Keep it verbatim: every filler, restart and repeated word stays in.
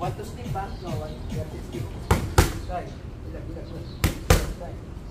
Want to sleep, ha? No, want to sleep. Try. Ilag, ilag, ilag. Try.